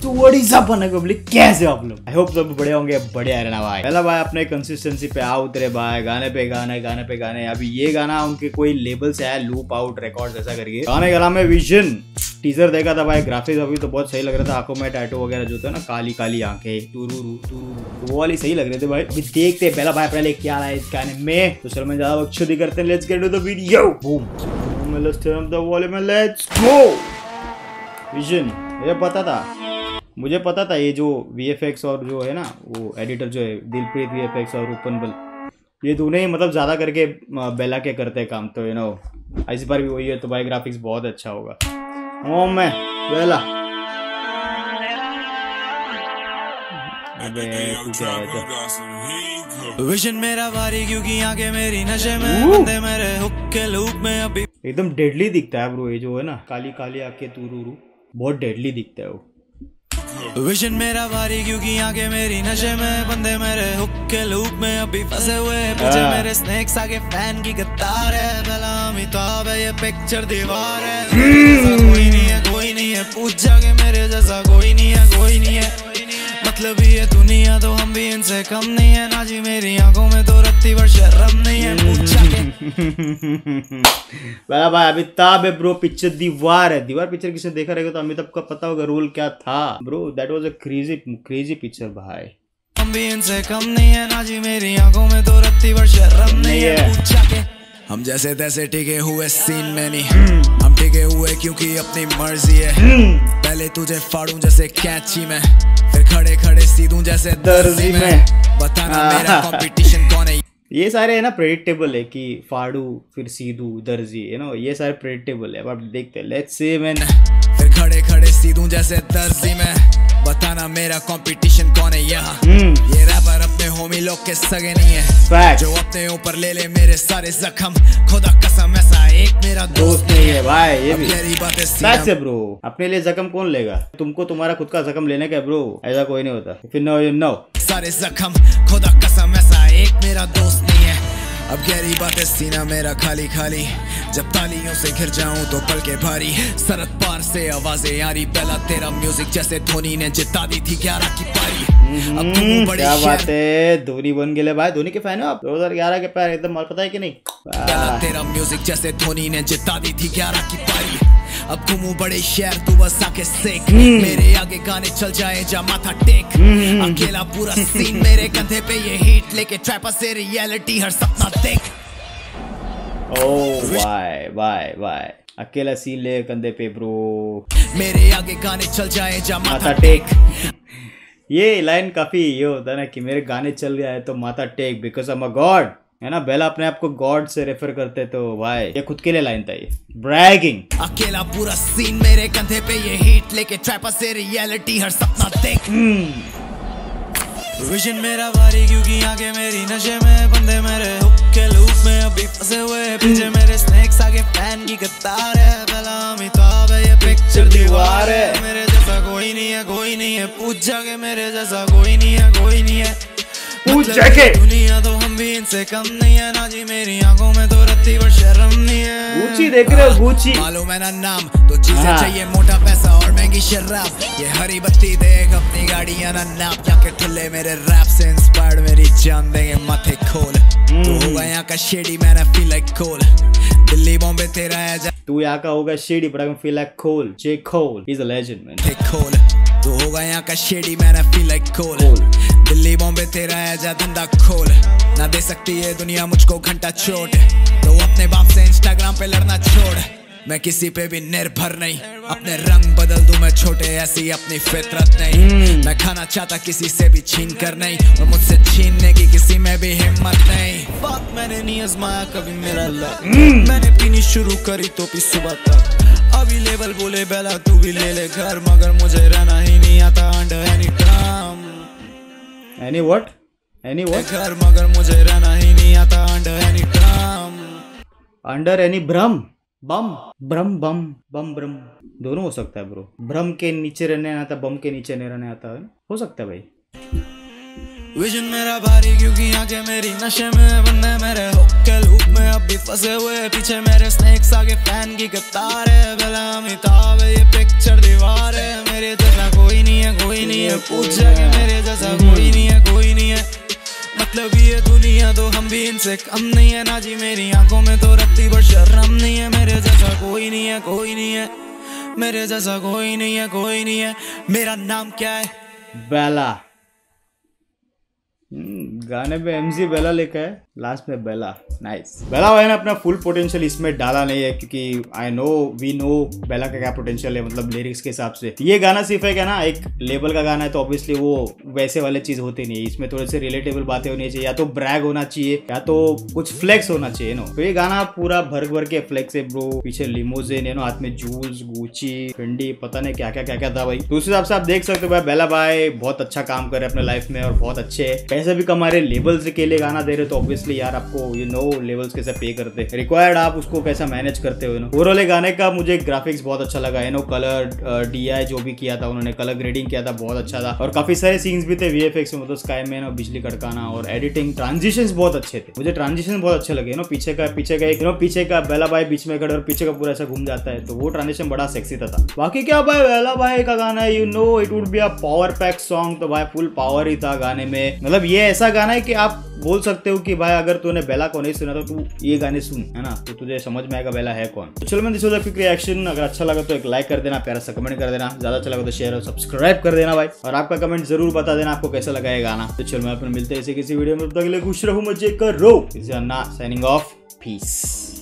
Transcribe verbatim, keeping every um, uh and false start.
तो what is up public, कैसे आप लोग? आई होप सब बड़े होंगे, बढ़िया रहना भाई। पहला भाई अपने कंसिस्टेंसी पे आ उतरे भाई, गाने पे गाने गाने पे गाने। अभी ये गाना उनके कोई लेबल से आया, लूप आउट रिकॉर्ड्स ऐसा करके। गाने का नाम है विजन। टीजर देखा था भाई, ग्राफिक्स अभी तो बहुत सही लग रहा था। आंखों में टैटू वगैरह जो था ना, काली काली आंखें, टूरू टूरू, वो वाली सही लग रहे थे भाई। अभी देखते पहला भाई पहले क्या रहा है इस गाने में। तो चलो मैं ज्यादा बकचोदी करते हैं, let's get to the video. Boom, let's turn the volume, let's go. Vision, ये पता था, मुझे पता था ये जो वीएफएक्स और जो है ना वो एडिटर जो है दिलप्रीत वीएफएक्स और रूपन बल, ये दोनों ही मतलब ज़्यादा करके बेला के करते हैं काम। तो यू नो इस बार भी वही है, तो भाई ग्राफिक्स बहुत अच्छा होगा। ओ मैं बेला विजन मेरा भारी क्योंकि आगे मेरी नशे में बंदे मेरे हुक के लूप में अभी एकदम डेडली दिखता है ब्रो। ये जो है ना काली काली आंखें तुरूरू, बहुत डेडली दिखता है वो। विजन मेरा भारी क्योंकि आगे मेरी नशे में बंदे मेरे हुक के लूप में अभी फंसे हुए। पीछे मेरे स्नेक्स आगे फैन की कतार है। पहला अमिताभ है, ये पिक्चर दीवार है। कोई नहीं है कोई नहीं है, पूछ जाके मेरे जैसा कोई नहीं है कोई नहीं है। मतलब ये दुनिया तो हम भी इनसे कम नहीं है ना जी। मेरी आंखों में तो रत्ती भर शर्म नहीं है, पूछ जाके। भाई भाई अमिताभ है ब्रो, पिक्चर दीवार है। दीवार पिक्चर किसने देखा रहेगा तो अमिताभ का पता होगा रोल क्या था bro. That was a crazy crazy picture भाई। हम भी इनसे कम नहीं है ना जी। मेरी आंखों में तो रत्ती भर शर्म नहीं है, पूछ जाके। हम जैसे तैसे टिके हुए सीन में नहीं, हम टिके हुए क्योंकि अपनी मर्जी है। पहले तुझे फाड़ूं जैसे कैंची में, फिर खड़े खड़े सीधूं जैसे दर्जी में। बताना मेरा कंपटीशन कौन है। ये सारे है ना प्रेडिक्टेबल है कि फाड़ू फिर सीधू दर्जी, यू नो ये सारे प्रेडिक्टेबल है। अब देखते हैं, लेट्स सी मैन। फिर खड़े खड़े सीधूं जैसे दर्जी में। बताना मेरा कंपटीशन कौन है यहाँ। ये रैपर अपने होमी लोग के सगे नहीं है, Fact. जो अपने ऊपर ले ले मेरे सारे जख्म। खुदा कसम ऐसा एक मेरा दोस्त नहीं है भाई। ये भी गहरी बातें सच है ब्रो। अपने लिए जख्म कौन लेगा? तुमको तुम्हारा खुद का जख्म लेने का ब्रो, ऐसा कोई नहीं होता। फिर नो यू नो सारे जख्म, खुदा कसम ऐसा एक मेरा दोस्त नहीं है। अब गहरी बातें सीना मेरा खाली खाली, जब तालियों से घिर जाऊं तो पल के भारी। सरहद पार से आवाजें आ रही, पहला तेरा म्यूजिक जैसे धोनी ने जिता दी थी ग्यारह की पारी। अब तुम बड़े क्या बात है, धोनी बन गए भाई। धोनी के फैन हो आप? दो हज़ार ग्यारह के पैर एकदम पता है कि नहीं? पहला तेरा म्यूजिक जैसे धोनी ने जिता दी थी ग्यारह की पारी। अब घूमू बड़े शहर तू बस आके सेक, मेरे आगे गाने चल जाए जा माथा टेक। अकेला पूरा सीन मेरे कंधे पे, ये हीट लेके ट्रैपर से रियलिटी हर सपना देख। ओह वाई वाई वाई, अकेला सीन ले कंधे पे ब्रो, मेरे आगे गाने चल जाए जा माथा टेक। ये लाइन काफी ये होता है ना कि मेरे गाने चल गया है तो माथा टेक, because I am a god, है ना। बेला अपने आप को गॉड से रेफर करते तो भाई ये खुद के लिए लाइन था ये, ब्रैगिंग। अकेला पूरा सीन मेरे कंधे पे, ये हीट लेके ट्रैपर से रियलिटी हर सपना देख। विजन मेरा भारी क्योंकि आगे मेरी नशे में बंदे मेरे हुक के लूप में अभी फंसे हुए। पीछे मेरे स्नेक्स आगे फैन की कतार है। पहला अमिताभ है, ये पिक्चर दीवार है। मेरे जैसा कोई नहीं है कोई नहीं है, पूछ जाके मेरे जैसा कोई नहीं है कोई नहीं है, पूछ जाके। दुनिया तो हम भी इनसे कम नहीं है ना जी। मेरी आंखों में तो रत्ती भर शर्म नहीं है। गुची देख रहे हो, गुची। मालूम है ना नाम तो चीजें चाहिए, मोटा पैसा और महंगी शराब। ये हरी बत्ती देख अपनी गाड़ियां ना नाप, यहाँ के ठुल्ले मेरे रैप से इंस्पायर्ड मेरी जान देंगे माथे खोल। तू होगा यहाँ का shady man I feel like Cole, Delhi Bombay तेरा है। तू यहाँ का होगा shady but I feel like Cole. J Cole is a legend man. खोल तू होगा यहाँ का shady man I feel like Cole, Delhi Bombay तेरा है जा धंधा खोल। ना दे सकती है दुनिया मुझको घंटा चोट, तो अपने बाप से इंस्टाग्राम पे लड़ना छोड़। मैं किसी पे भी निर्भर नहीं, अपने रंग बदल दूं मैं छोटे, ऐसी अपनी फितरत नहीं। मैं खाना चाहता किसी से भी छीन कर नहीं, और मुझसे छीनने की किसी में भी हिम्मत नहीं। बात मैंने नहीं आजमाया कभी मेरा लक, मैंने पीनी शुरू करी तो पी सुबह तक। अभी लेवल बोले बेला तू भी ले ले घर, मगर मुझे रहना ही नहीं आता under any dram. Any what any what घर, मगर मुझे रहना ही नहीं आता under any dram. Under any भ्रम बम भ्रम बम बम भ्रम दोनों हो सकता है ब्रो। भ्रम के नीचे रहने आता, बम के नीचे नहीं रहने आता है, हो सकता है भाई। विजन मेरा भारी क्योंकि आगे मेरी नशे में बंदे मेरे होके लूप में अब भी फंसे हुए, पीछे मेरे स्नेक्स आगे फैन की कतार है, भला अमिताभ है ये पिक्चर दीवार है, मेरे जैसा कोई नहीं है कोई नहीं है, पूछ जाके मेरे जैसा कोई नहीं है कोई नहीं है, मतलब ये दुनिया तो हम भी इनसे कम नहीं है ना जी, मेरी आंखों में तो रखती पर शर्म नहीं है, मेरे जैसा कोई नहीं है कोई नहीं है, मेरे जैसा कोई नहीं है कोई नहीं है। मेरा नाम क्या है? बेला। गाने पे एमजी बेला लिखा है, लास्ट में बेला। नाइस। बेला भाई ने अपना फुल पोटेंशियल इसमें डाला नहीं है, क्योंकि I know we know Bella का क्या पोटेंशियल है, मतलब लिरिक्स के हिसाब से। ये गाना सिर्फ है क्या ना, एक लेवल का गाना है तो ऑब्वियसली वो वैसे वाले चीज होती नहीं है, इसमें थोड़े से रिलेटेबल बातें होनी चाहिए, या तो ब्रैग होना चाहिए या तो कुछ फ्लेक्स होना चाहिए नो। तो ये गाना पूरा भर भर के फ्लेक्स है ब्रो, पीछे लिमोजिन है नो, हाथ में जूल्स, गुची, फिंडी, पता नहीं क्या क्या क्या क्या था भाई। तो उस हिसाब से आप देख सकते हो भाई बेला भाई बहुत अच्छा काम कर रहे अपने लाइफ में और बहुत अच्छे पैसे भी कमा रहे, लेवल्स के लिए गाना दे रहे, तो ऑब्वियसली यार आपको यू नो लेवल्स कैसे पे करते रिक्वायर्ड, आप उसको कैसा मैनेज करते हो। ओवरऑल गाने का मुझे ग्राफिक्स बहुत अच्छा लगा है नो, कलर डीआई जो भी किया था उन्होंने, कलर ग्रेडिंग किया था बहुत अच्छा था, और काफी सारे सीन्स भी थे वीएफएक्स में, मतलब स्काई में ना बिजली कड़काना, और एडिटिंग ट्रांजिशंस बहुत अच्छे थे, मुझे ट्रांजिशन बहुत अच्छे लगे नो, पीछे का पीछे का एक नो पीछे का बेला भाई बीच में खड़े और पीछे का पूरा ऐसा घूम जाता है, तो वो ट्रांजिशन बड़ा सेक्सी था, था। बाकी क्या भाई बेला भाई का गाना है, you know it would be a power pack song, तो भाई फुल पावर ही था गाने में, मतलब ये ऐसा गाना है कि आप बोल सकते हो कि भाई अगर तूने बेला को नहीं सुना तो तू ये गाने सुन, है ना, तो तुझे समझ में आएगा बेला है कौन। तो चलो मैं this was a quick reaction, अगर अच्छा लगा तो एक लाइक कर देना, प्यारा सा कमेंट कर देना, ज्यादा अच्छा लगा तो शेयर और सब्सक्राइब कर देना भाई, और आपका कमेंट जरूर बता देना आपको कैसा लगा ये गाना। तो चलो मैं अपन मिलते हैं ऐसे किसी वीडियो में, तब तक के लिए खुश रहो, मजे करो, साइनिंग ऑफ, पीस।